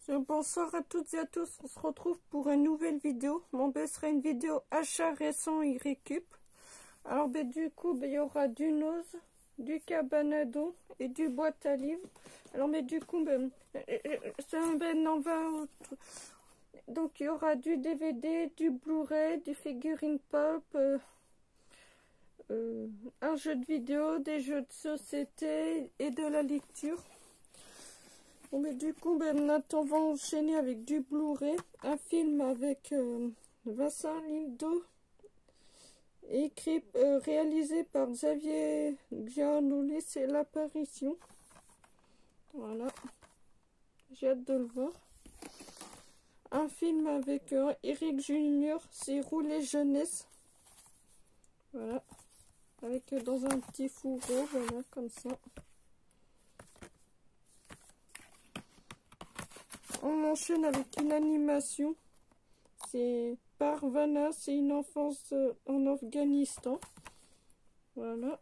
Bonsoir à toutes et à tous, on se retrouve pour une nouvelle vidéo. Ce sera une vidéo achat récent et récup. Alors du coup, il y aura du Nose, du Cabanado et du boîte à livres. Alors du coup, donc il y aura du DVD, du Blu-ray, du figurine pop, un jeu de vidéo, des jeux de société et de la lecture. Bon, du coup, maintenant on va enchaîner avec du Blu-ray, un film avec Vincent Lindon, écrit, réalisé par Xavier Giannoulis, c'est l'apparition. Voilà, j'ai hâte de le voir. Un film avec Eric Junior, c'est Rouler Jeunesse. Voilà, avec dans un petit fourreau, voilà, comme ça. On enchaîne avec une animation, c'est Parvana, c'est une enfance en Afghanistan. Voilà.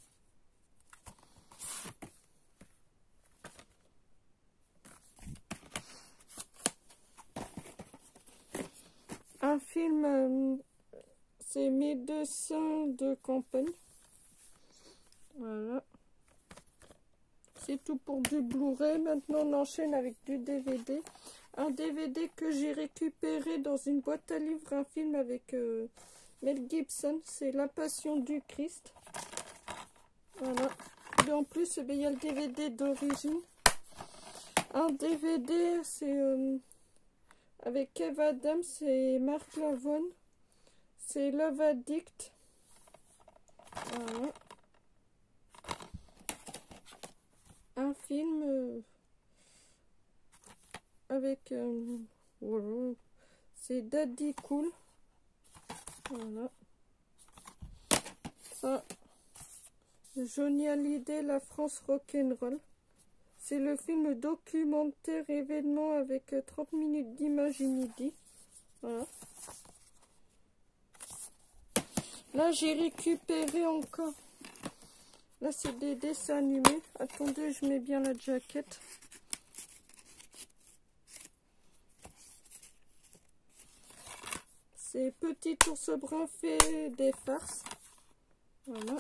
Un film, c'est Médecins de campagne. Voilà. C'est tout pour du Blu-ray. Maintenant, on enchaîne avec du DVD. Un DVD que j'ai récupéré dans une boîte à livres. Un film avec Mel Gibson. C'est La Passion du Christ. Voilà. Et en plus, il y a le DVD d'origine. Un DVD, c'est avec Kev Adams et Mark Lavoine. C'est Love Addict. Voilà. Un film avec voilà, c'est Daddy Cool. Voilà, ça, Johnny Hallyday, La France Rock'n'Roll. C'est le film documentaire événement avec 30 minutes d'image inédite. Voilà. Là j'ai récupéré encore. Là, c'est des dessins animés. Attendez, je mets bien la jaquette. C'est Petit ours brun fait des farces. Voilà.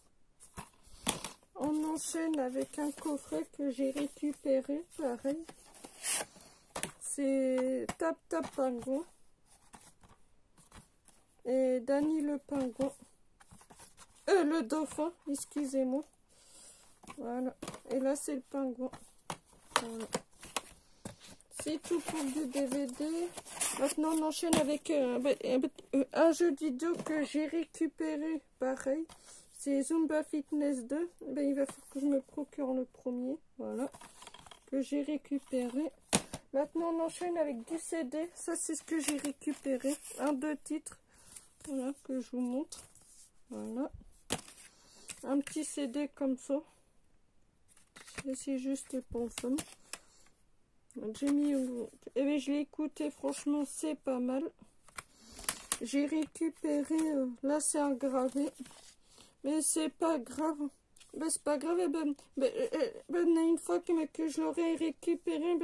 On enchaîne avec un coffret que j'ai récupéré, pareil. C'est Tap Tap Pingouin. Et Danny le pingouin. Le dauphin, excusez-moi. Voilà. Et là, c'est le pingouin. Voilà. C'est tout pour du DVD. Maintenant, on enchaîne avec un jeu de vidéo que j'ai récupéré. Pareil. C'est Zumba Fitness 2. Il va falloir que je me procure le premier. Voilà. Que j'ai récupéré. Maintenant, on enchaîne avec du CD. Ça, c'est ce que j'ai récupéré. Deux titres. Voilà, que je vous montre. Voilà. Un petit CD comme ça. C'est juste pour le fun. J'ai mis... je l'ai écouté, franchement, c'est pas mal. J'ai récupéré... là, c'est un gravé. Mais c'est pas grave. C'est pas grave. Une fois que je l'aurai récupéré,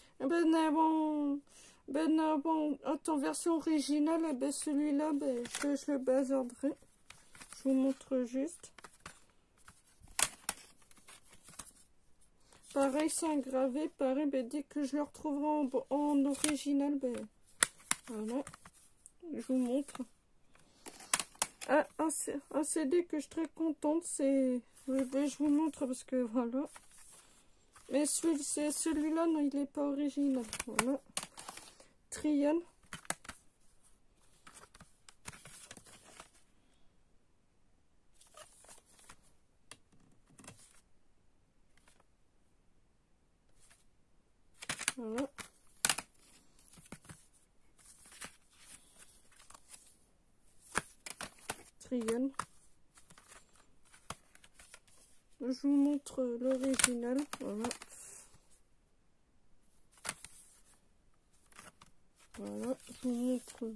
en version originale, celui-là, je le bazarderai. Je vous montre juste. Pareil, c'est un gravé. Pareil, dès que je le retrouverai en original, voilà, je vous montre. Un CD que je suis très contente, c'est... je vous montre parce que voilà. Mais celui-là, non, il n'est pas original. Voilà. Trian. Voilà. Trian. Je vous montre l'original. Voilà. Voilà. Je vous montre.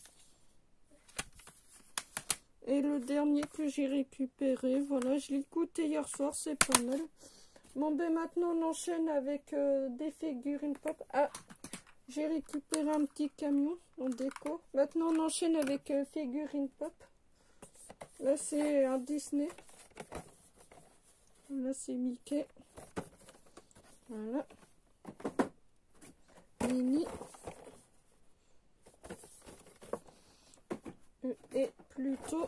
Et le dernier que j'ai récupéré. Voilà. Je l'ai écouté hier soir. C'est pas mal. Bon, maintenant on enchaîne avec des figurines pop. Ah, J'ai récupéré un petit camion en déco. Maintenant, on enchaîne avec figurine pop. Là, c'est un Disney. Là, c'est Mickey. Voilà. Minnie. Et Pluto.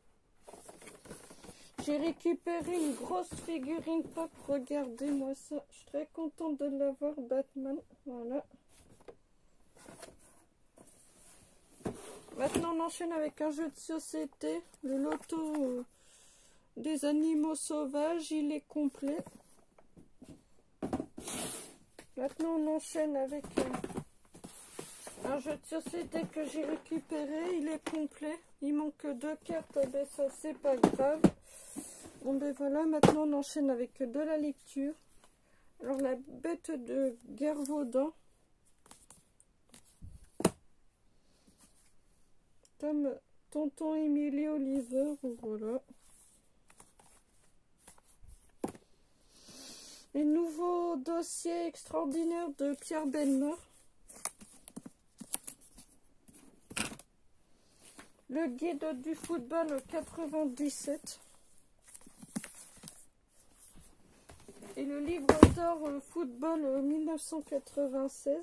J'ai récupéré une grosse figurine pop. Regardez-moi ça. Je suis très contente de l'avoir, Batman. Voilà. Maintenant, on enchaîne avec un jeu de société. Le loto des animaux sauvages. Il est complet. Maintenant, on enchaîne avec un jeu de société que j'ai récupéré. Il est complet. Il manque 2 cartes. Ben, ça, c'est pas grave. Bon, ben voilà. Maintenant, on enchaîne avec de la lecture. Alors, la bête de Gervaudan. Comme Tonton Émilie Oliver. Voilà. Les nouveaux dossiers extraordinaires de Pierre Bellemare. Le guide du football 97. Et le livre d'or football 1996.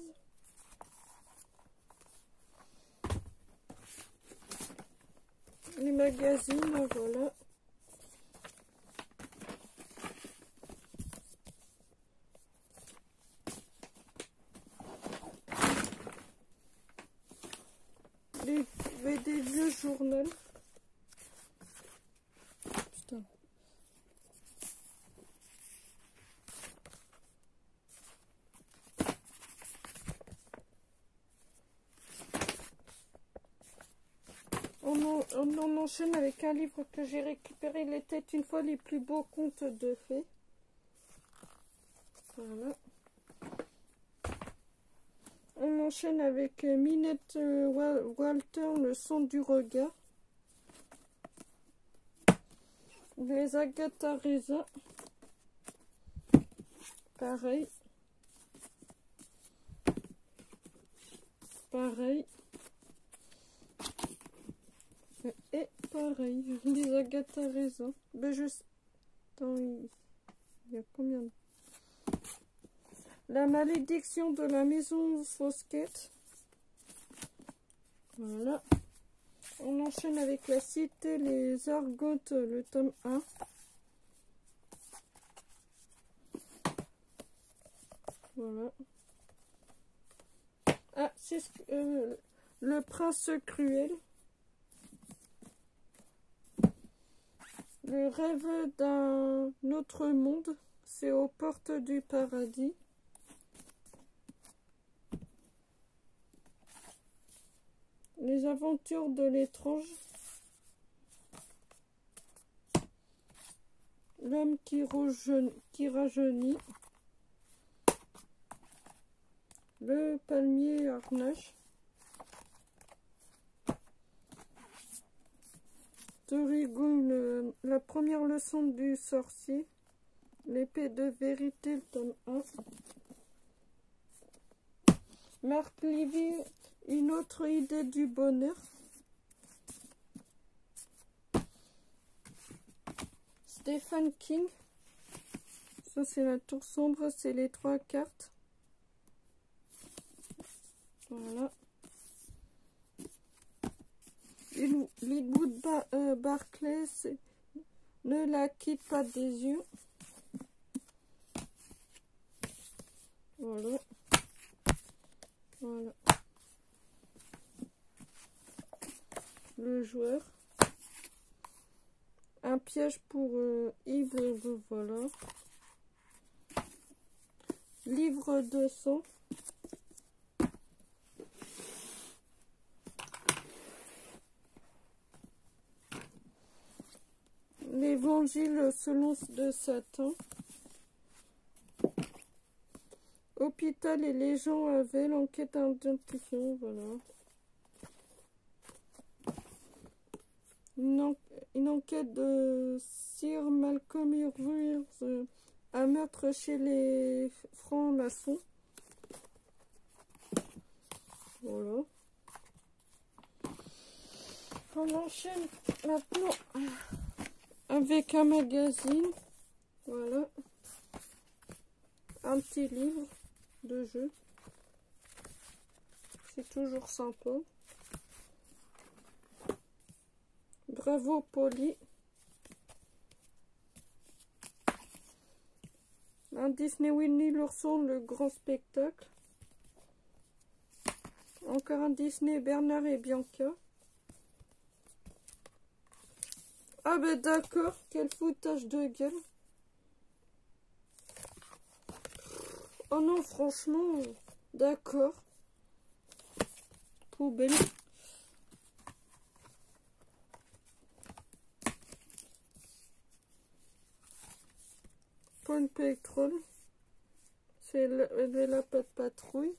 Les magazines, voilà. Des vieux journaux. Putain. On enchaîne avec un livre que j'ai récupéré. Il était une fois les plus beaux contes de fées. Voilà. On enchaîne avec Minette Walter, le son du regard. Les Agatha Raisin. Pareil. Pareil. Et pareil. Les Agatha Raisin. Ben je... Attends, il y a combien de... La malédiction de la maison Fosquette. Voilà. On enchaîne avec la cité, les Argotes, le tome 1. Voilà. Ah, c'est le prince cruel. Le rêve d'un autre monde. C'est aux portes du paradis. Les aventures de l'étrange. L'homme qui rajeunit. Le palmier harnache. Torigo, la première leçon du sorcier. L'épée de vérité, le tome 1. Marc Livy, une autre idée du bonheur. Stephen King. Ça, c'est la tour sombre, c'est les 3 cartes. Voilà. Lynwood Barclay, ne la quitte pas des yeux. Voilà. Voilà. Le joueur. Un piège pour Yves, voilà. Livre de sang. L'évangile selon de Satan. Hôpital et les gens avaient l'enquête d'identification, voilà. Une enquête de Sir Malcolm Irving, un meurtre chez les francs-maçons. Voilà. On enchaîne maintenant avec un magazine. Voilà. Un petit livre de jeu. C'est toujours sympa. Bravo Polly. Un Disney Winnie l'ourson, le grand spectacle. Encore un Disney Bernard et Bianca. Ah ben d'accord, quel foutage de gueule. Oh non, franchement, d'accord. Poubelle. Point Pétrole. C'est la Patte Patrouille.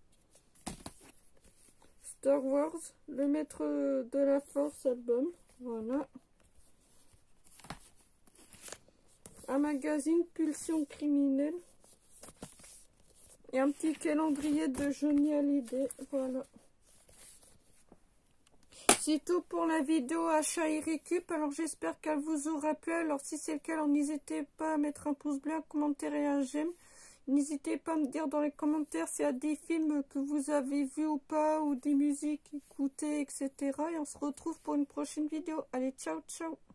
Star Wars, le maître de la force album. Voilà. Un magazine Pulsion criminelle. Et un petit calendrier de Johnny Hallyday. Voilà. C'est tout pour la vidéo achat et récup. Alors j'espère qu'elle vous aura plu. Alors si c'est le cas, alors n'hésitez pas à mettre un pouce bleu, un commentaire et un j'aime. N'hésitez pas à me dire dans les commentaires s'il y a des films que vous avez vus ou pas, ou des musiques écoutées, etc. Et on se retrouve pour une prochaine vidéo. Allez, ciao, ciao!